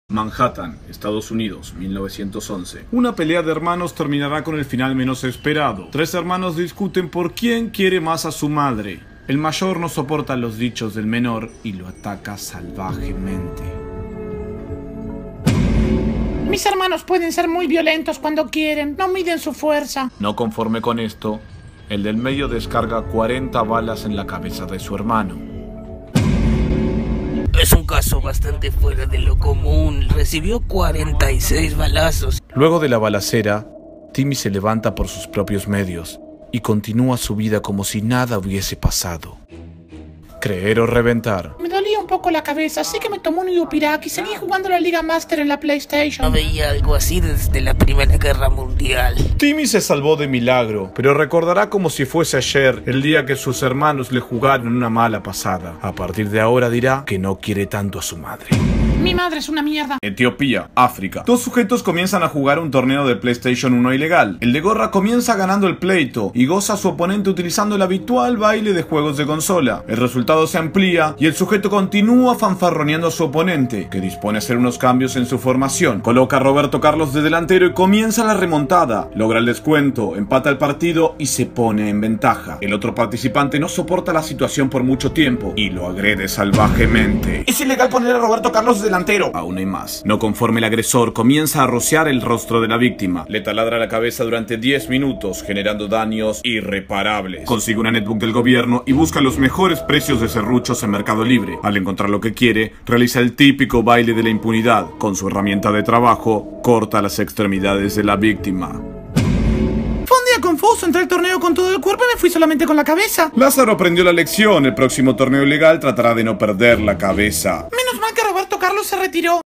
Manhattan, Estados Unidos, 1911. Una pelea de hermanos terminará con el final menos esperado. Tres hermanos discuten por quién quiere más a su madre. El mayor no soporta los dichos del menor y lo ataca salvajemente. Mis hermanos pueden ser muy violentos cuando quieren, no miden su fuerza. No conforme con esto, el del medio descarga 40 balas en la cabeza de su hermano. Es un caso bastante fuera de lo común. Recibió 46 balazos. Luego de la balacera, Timmy se levanta por sus propios medios y continúa su vida como si nada hubiese pasado. Creer o reventar. Me dolía un poco la cabeza, así que me tomó un Iupirac y seguí jugando la Liga Master en la PlayStation. No veía algo así desde la Primera Guerra Mundial. Timmy se salvó de milagro, pero recordará como si fuese ayer el día que sus hermanos le jugaron una mala pasada. A partir de ahora dirá que no quiere tanto a su madre. Mi madre es una mierda. Etiopía, África. Dos sujetos comienzan a jugar un torneo de PlayStation 1 ilegal. El de gorra comienza ganando el pleito y goza a su oponente utilizando el habitual baile de juegos de consola. El resultado se amplía y el sujeto continúa fanfarroneando a su oponente, que dispone a hacer unos cambios en su formación. Coloca a Roberto Carlos de delantero y comienza la remontada. Logra el descuento, empata el partido y se pone en ventaja. El otro participante no soporta la situación por mucho tiempo y lo agrede salvajemente. Es ilegal poner a Roberto Carlos de delantero. Aún hay más. No conforme, el agresor comienza a rociar el rostro de la víctima. Le taladra la cabeza durante 10 minutos, generando daños irreparables. Consigue una netbook del gobierno y busca los mejores precios de serruchos en Mercado Libre. Al encontrar lo que quiere, realiza el típico baile de la impunidad. Con su herramienta de trabajo, corta las extremidades de la víctima. Fue un día confuso, entré al torneo con todo el cuerpo y me fui solamente con la cabeza. Lázaro aprendió la lección. El próximo torneo ilegal tratará de no perder la cabeza. Menos mal que Roberto Carlos se retiró.